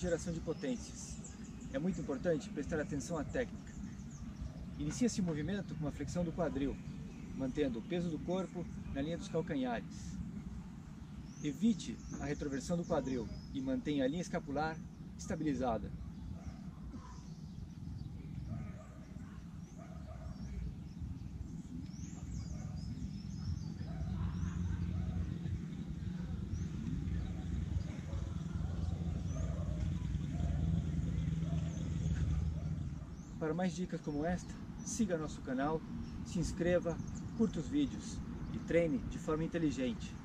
geração de potências. É muito importante prestar atenção à técnica. Inicia-se o movimento com a flexão do quadril, mantendo o peso do corpo na linha dos calcanhares. Evite a retroversão do quadril e mantenha a linha escapular estabilizada. Para mais dicas como esta, siga nosso canal, se inscreva, curta os vídeos e treine de forma inteligente.